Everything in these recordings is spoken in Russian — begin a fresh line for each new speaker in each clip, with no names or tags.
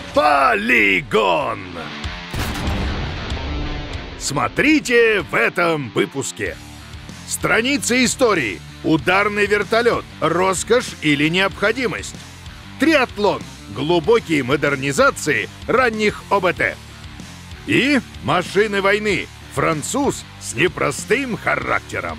Полигон! Смотрите в этом выпуске. Страницы истории. Ударный вертолет. Роскошь или необходимость? Триатлон. Глубокие модернизации ранних ОБТ. И машины войны. Француз с непростым характером.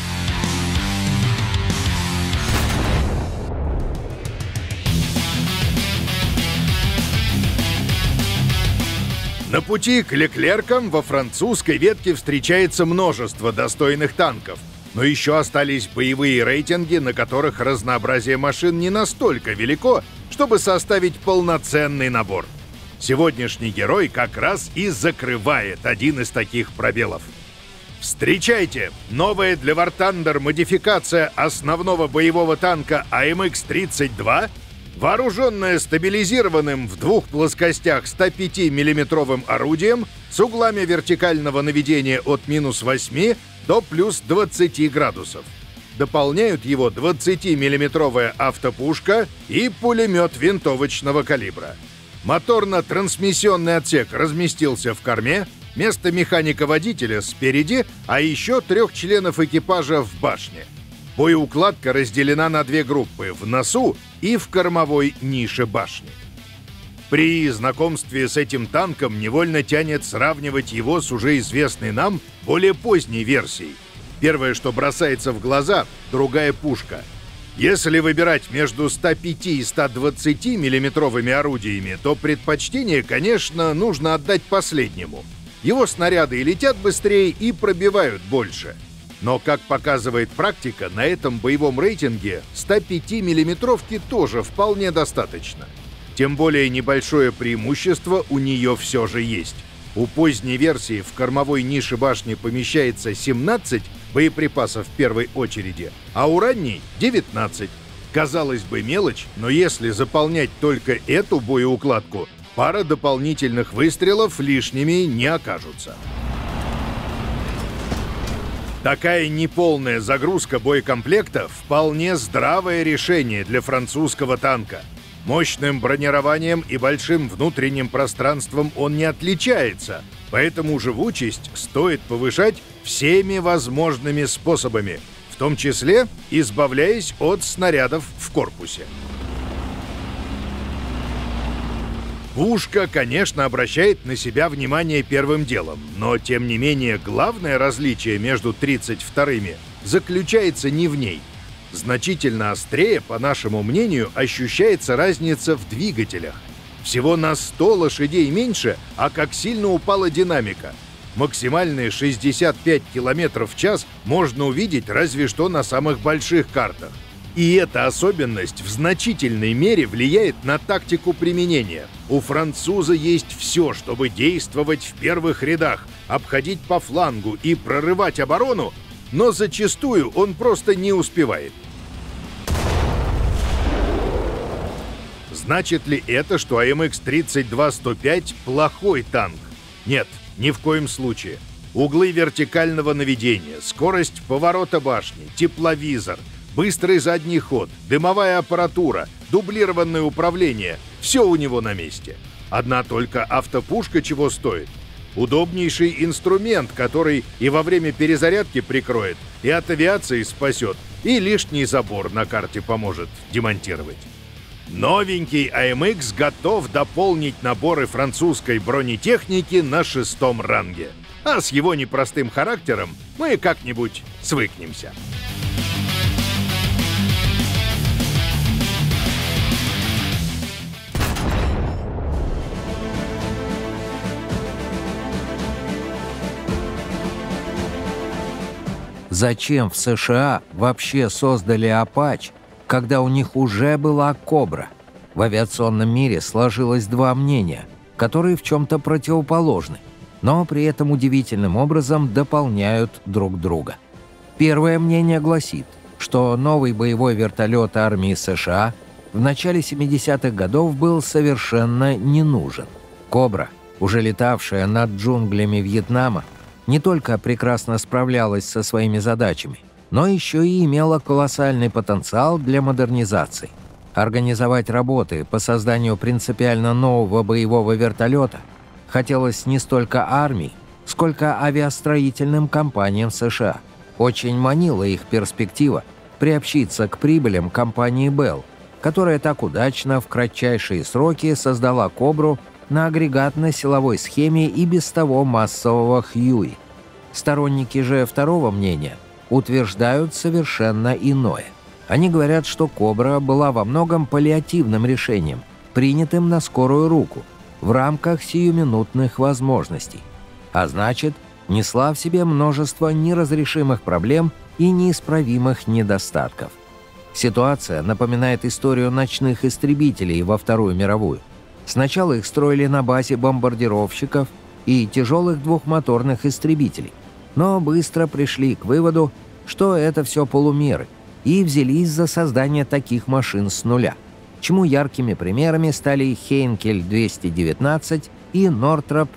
На пути к Леклеркам во французской ветке встречается множество достойных танков. Но еще остались боевые рейтинги, на которых разнообразие машин не настолько велико, чтобы составить полноценный набор. Сегодняшний герой как раз и закрывает один из таких пробелов. Встречайте! Новая для War Thunder модификация основного боевого танка АМХ-32, вооруженная стабилизированным в двух плоскостях 105 мм орудием с углами вертикального наведения от -8 до плюс 20 градусов. Дополняют его 20-миллиметровая автопушка и пулемет винтовочного калибра. Моторно-трансмиссионный отсек разместился в корме, место механика-водителя спереди, а еще 3 членов экипажа в башне. Боеукладка разделена на 2 группы – в носу и в кормовой нише башни. При знакомстве с этим танком невольно тянет сравнивать его с уже известной нам более поздней версией. Первое, что бросается в глаза – другая пушка. Если выбирать между 105 и 120 миллиметровыми орудиями, то предпочтение, конечно, нужно отдать последнему. Его снаряды и летят быстрее, и пробивают больше. Но, как показывает практика, на этом боевом рейтинге 105-миллиметровки тоже вполне достаточно. Тем более небольшое преимущество у нее все же есть. У поздней версии в кормовой нише башни помещается 17 боеприпасов в первой очереди, а у ранней — 19. Казалось бы, мелочь, но если заполнять только эту боеукладку, пара дополнительных выстрелов лишними не окажутся. Такая неполная загрузка боекомплекта – вполне здравое решение для французского танка. Мощным бронированием и большим внутренним пространством он не отличается, поэтому живучесть стоит повышать всеми возможными способами, в том числе избавляясь от снарядов в корпусе. Пушка, конечно, обращает на себя внимание первым делом, но, тем не менее, главное различие между 32-ми заключается не в ней. Значительно острее, по нашему мнению, ощущается разница в двигателях. Всего на 100 лошадей меньше, а как сильно упала динамика. Максимальные 65 км в час можно увидеть разве что на самых больших картах. И эта особенность в значительной мере влияет на тактику применения. У француза есть все, чтобы действовать в первых рядах, обходить по флангу и прорывать оборону, но зачастую он просто не успевает. Значит ли это, что АМХ-32-105 плохой танк? Нет, ни в коем случае. Углы вертикального наведения, скорость поворота башни, тепловизор, быстрый задний ход, дымовая аппаратура, дублированное управление – все у него на месте. Одна только автопушка чего стоит? Удобнейший инструмент, который и во время перезарядки прикроет, и от авиации спасет, и лишний забор на карте поможет демонтировать. Новенький АМХ готов дополнить наборы французской бронетехники на 6-м ранге. А с его непростым характером мы как-нибудь свыкнемся.
Зачем в США вообще создали «Апач», когда у них уже была «Кобра»? В авиационном мире сложилось 2 мнения, которые в чем-то противоположны, но при этом удивительным образом дополняют друг друга. Первое мнение гласит, что новый боевой вертолет армии США в начале 70-х годов был совершенно не нужен. «Кобра», уже летавшая над джунглями Вьетнама, не только прекрасно справлялась со своими задачами, но еще и имела колоссальный потенциал для модернизации. Организовать работы по созданию принципиально нового боевого вертолета хотелось не столько армии, сколько авиастроительным компаниям США. Очень манила их перспектива приобщиться к прибылям компании Bell, которая так удачно в кратчайшие сроки создала «Кобру» на агрегатно-силовой схеме и без того массового Хьюи. Сторонники же второго мнения утверждают совершенно иное. Они говорят, что «Кобра» была во многом паллиативным решением, принятым на скорую руку, в рамках сиюминутных возможностей, а значит, несла в себе множество неразрешимых проблем и неисправимых недостатков. Ситуация напоминает историю ночных истребителей во Вторую мировую. Сначала их строили на базе бомбардировщиков и тяжелых двухмоторных истребителей, но быстро пришли к выводу, что это все полумеры, и взялись за создание таких машин с нуля, чему яркими примерами стали Хейнкель-219 и Нортроп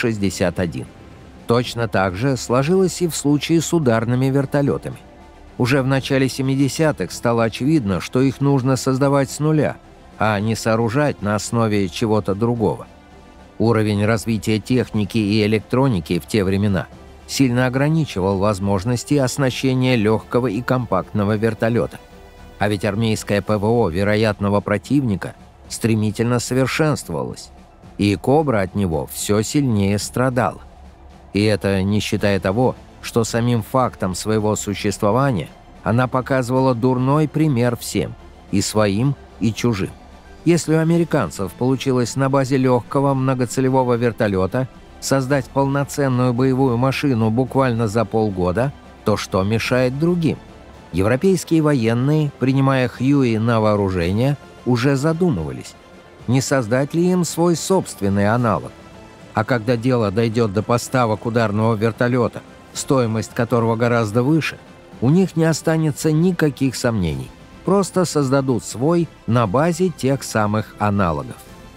Пи-61. Точно так же сложилось и в случае с ударными вертолетами. Уже в начале 70-х стало очевидно, что их нужно создавать с нуля, а не сооружать на основе чего-то другого. Уровень развития техники и электроники в те времена сильно ограничивал возможности оснащения легкого и компактного вертолета. А ведь армейское ПВО вероятного противника стремительно совершенствовалось, и «Кобра» от него все сильнее страдала. И это не считая того, что самим фактом своего существования она показывала дурной пример всем, и своим, и чужим. Если у американцев получилось на базе легкого многоцелевого вертолета создать полноценную боевую машину буквально за полгода, то что мешает другим? Европейские военные, принимая Хьюи на вооружение, уже задумывались, не создать ли им свой собственный аналог. А когда дело дойдет до поставок ударного вертолета, стоимость которого гораздо выше, у них не останется никаких сомнений. Просто создадут свой на базе тех самых аналогов.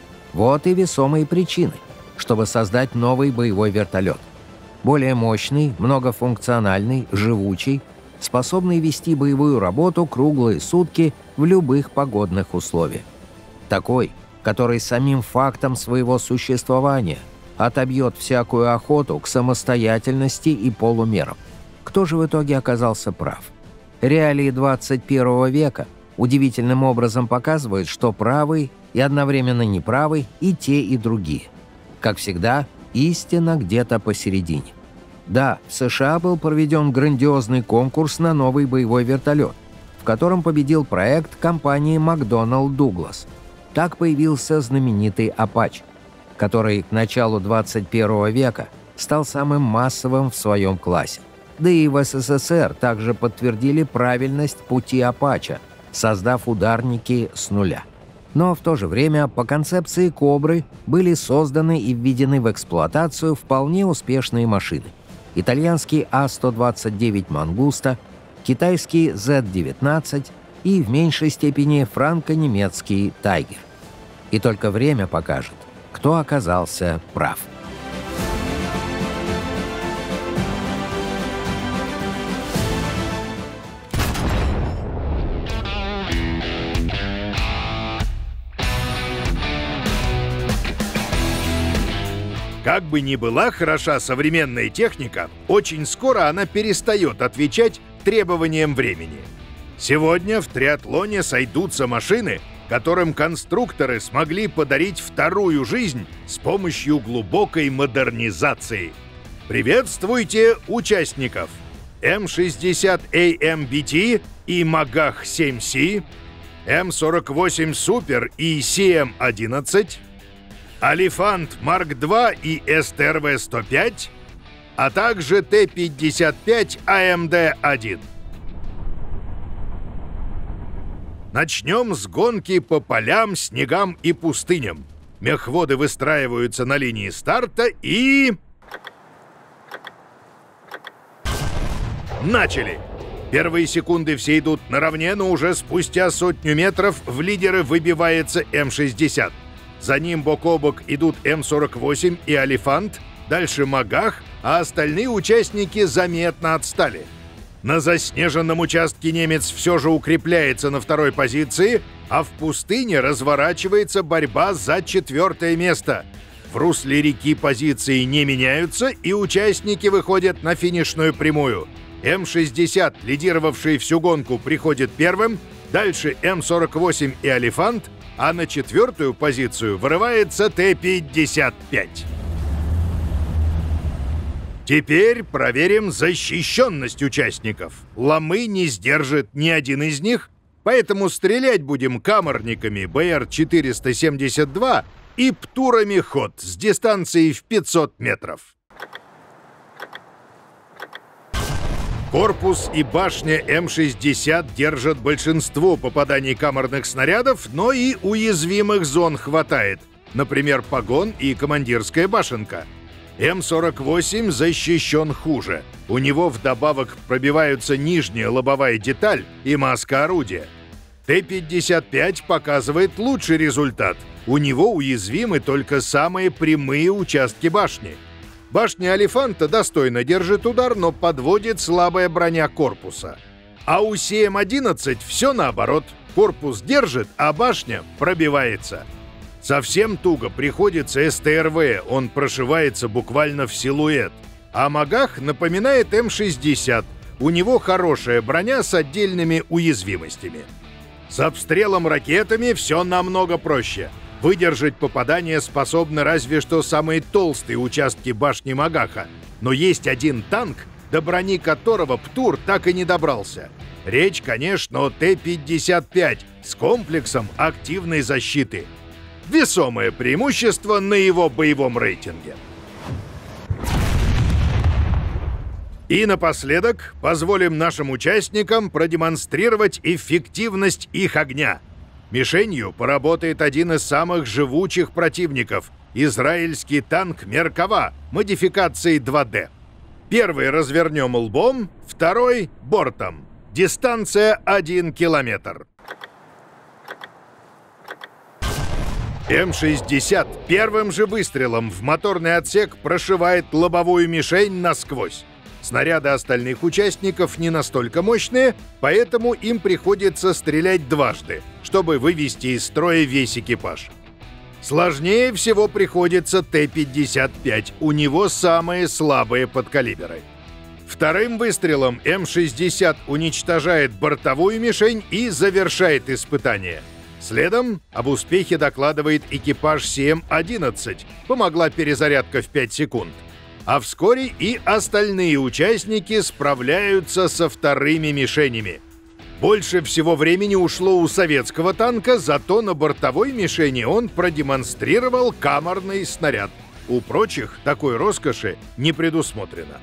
Вот и весомые причины, чтобы создать новый боевой вертолет. Более мощный, многофункциональный, живучий, способный вести боевую работу круглые сутки в любых погодных условиях. Такой, который самим фактом своего существования отобьет всякую охоту к самостоятельности и полумерам. Кто же в итоге оказался прав? Реалии 21 века удивительным образом показывают, что правы и одновременно неправы и те, и другие. Как всегда, истина где-то посередине. Да, в США был проведен грандиозный конкурс на новый боевой вертолет, в котором победил проект компании McDonnell Douglas. Так появился знаменитый «Апач», который к началу 21 века стал самым массовым в своем классе. Да и в СССР также подтвердили правильность пути «Апача», создав ударники с нуля. Но в то же время по концепции «Кобры» были созданы и введены в эксплуатацию вполне успешные машины. Итальянский А-129 «Мангуста», китайский Z-19 и в меньшей степени франко-немецкий «Тайгер». И только время покажет, кто оказался прав.
Как бы ни была хороша современная техника, очень скоро она перестает отвечать требованиям времени. Сегодня в триатлоне сойдутся машины, которым конструкторы смогли подарить вторую жизнь с помощью глубокой модернизации. Приветствуйте участников! М60 AMBT и Магах 7C, М48 Super и CM11, Алифант Марк II и СТРВ-105, а также Т-55 АМД-1. Начнем с гонки по полям, снегам и пустыням. Мехводы выстраиваются на линии старта и... Начали! Первые секунды все идут наравне, но уже спустя сотню метров в лидеры выбивается М60. За ним бок о бок идут М48 и Алифант, дальше Магах, а остальные участники заметно отстали. На заснеженном участке немец все же укрепляется на второй позиции, а в пустыне разворачивается борьба за 4-е место. В русле реки позиции не меняются, и участники выходят на финишную прямую. М-60, лидировавший всю гонку, приходит первым, дальше М-48 и «Олифант», а на 4-ю позицию вырывается Т-55. Теперь проверим защищенность участников. Ломы не сдержит ни один из них, поэтому стрелять будем каморниками БР-472 и птурами «Ход» с дистанцией в 500 метров. Корпус и башня М-60 держат большинство попаданий каморных снарядов, но и уязвимых зон хватает, например, погон и командирская башенка. М-48 защищен хуже. У него вдобавок пробиваются нижняя лобовая деталь и маска орудия. Т-55 показывает лучший результат. У него уязвимы только самые прямые участки башни. Башня «Олифанта» достойно держит удар, но подводит слабая броня корпуса. А у СМ-11 все наоборот. Корпус держит, а башня пробивается. Совсем туго приходится СТРВ, он прошивается буквально в силуэт. А Магах напоминает М-60. У него хорошая броня с отдельными уязвимостями. С обстрелом ракетами все намного проще. Выдержать попадание способны разве что самые толстые участки башни Магаха. Но есть один танк, до брони которого Птур так и не добрался. Речь, конечно, о Т-55 с комплексом активной защиты. Весомое преимущество на его боевом рейтинге. И напоследок позволим нашим участникам продемонстрировать эффективность их огня. Мишенью поработает один из самых живучих противников – израильский танк «Меркава» модификации 2D. Первый развернем лбом, второй – бортом. Дистанция 1 километр. М-60 первым же выстрелом в моторный отсек прошивает лобовую мишень насквозь. Снаряды остальных участников не настолько мощные, поэтому им приходится стрелять дважды, чтобы вывести из строя весь экипаж. Сложнее всего приходится Т-55, у него самые слабые подкалиберы. Вторым выстрелом М-60 уничтожает бортовую мишень и завершает испытание. Следом об успехе докладывает экипаж СМ-11, помогла перезарядка в 5 секунд. А вскоре и остальные участники справляются со вторыми мишенями. Больше всего времени ушло у советского танка, зато на бортовой мишени он продемонстрировал каморный снаряд. У прочих такой роскоши не предусмотрено.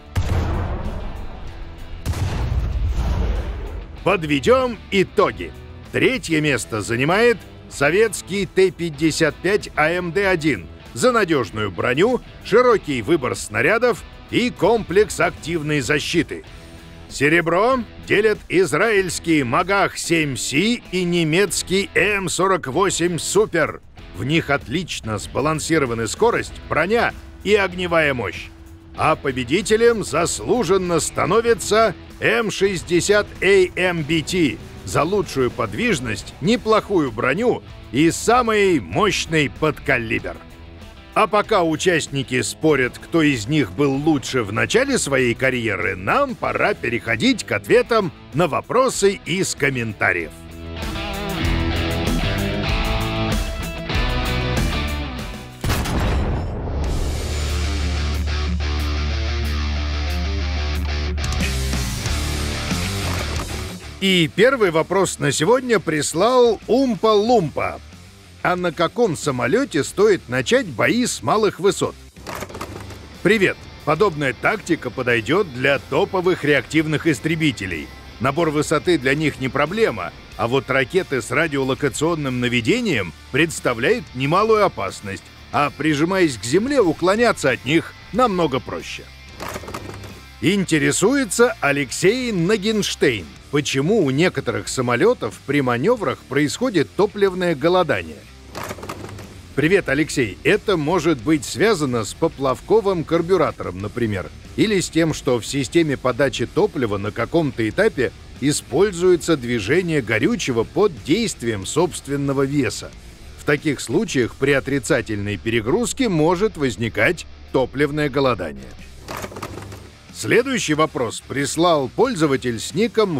Подведем итоги. Третье место занимает советский Т-55 АМД-1 за надежную броню, широкий выбор снарядов и комплекс активной защиты. Серебро делят израильский Магах-7С и немецкий М-48 Супер. В них отлично сбалансированы скорость, броня и огневая мощь. А победителем заслуженно становится М-60 AMBT за лучшую подвижность, неплохую броню и самый мощный подкалибер. А пока участники спорят, кто из них был лучше в начале своей карьеры, нам пора переходить к ответам на вопросы из комментариев. И первый вопрос на сегодня прислал Умпа-Лумпа. А на каком самолете стоит начать бои с малых высот? Привет! Подобная тактика подойдет для топовых реактивных истребителей. Набор высоты для них не проблема, а вот ракеты с радиолокационным наведением представляют немалую опасность, а прижимаясь к земле, уклоняться от них намного проще. Интересуется Алексей Нагенштейн. Почему у некоторых самолетов при маневрах происходит топливное голодание? Привет, Алексей. Это может быть связано с поплавковым карбюратором, например, или с тем, что в системе подачи топлива на каком-то этапе используется движение горючего под действием собственного веса. В таких случаях при отрицательной перегрузке может возникать топливное голодание. Следующий вопрос прислал пользователь с ником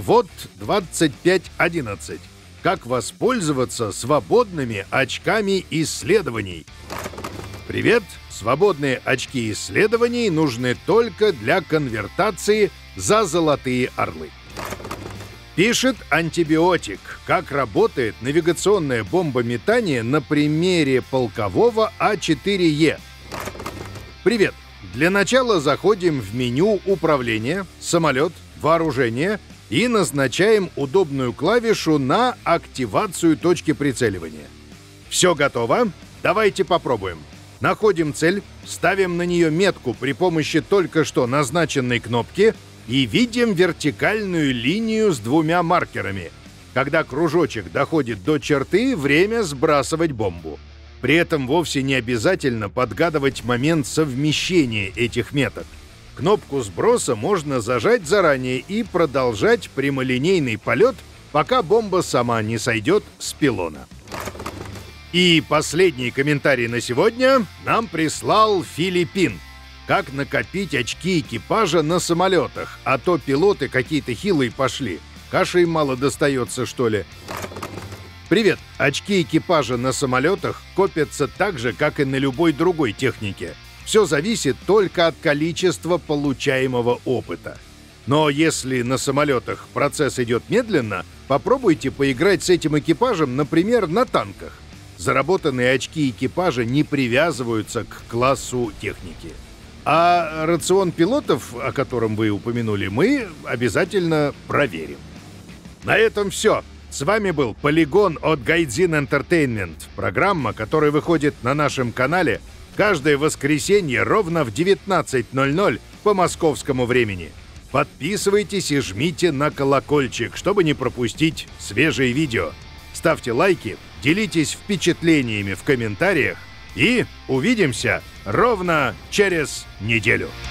вот2511. Как воспользоваться свободными очками исследований? Привет! Свободные очки исследований нужны только для конвертации за золотые орлы. Пишет антибиотик, как работает навигационное бомбометание на примере полкового А4Е. Привет! Для начала заходим в меню «Управление», «Самолет», «Вооружение» и назначаем удобную клавишу на активацию точки прицеливания. Все готово? Давайте попробуем. Находим цель, ставим на нее метку при помощи только что назначенной кнопки и видим вертикальную линию с двумя маркерами. Когда кружочек доходит до черты, время сбрасывать бомбу. При этом вовсе не обязательно подгадывать момент совмещения этих меток. Кнопку сброса можно зажать заранее и продолжать прямолинейный полет, пока бомба сама не сойдет с пилона. И последний комментарий на сегодня нам прислал Филиппин. Как накопить очки экипажа на самолетах, а то пилоты какие-то хилые пошли. Каши им мало достается, что ли? Привет! Очки экипажа на самолетах копятся так же, как и на любой другой технике. Все зависит только от количества получаемого опыта. Но если на самолетах процесс идет медленно, попробуйте поиграть с этим экипажем, например, на танках. Заработанные очки экипажа не привязываются к классу техники. А рацион пилотов, о котором вы упомянули, мы обязательно проверим. На этом все. С вами был Полигон от Гайдзин Entertainment, программа, которая выходит на нашем канале каждое воскресенье ровно в 19:00 по московскому времени. Подписывайтесь и жмите на колокольчик, чтобы не пропустить свежие видео. Ставьте лайки, делитесь впечатлениями в комментариях и увидимся ровно через неделю.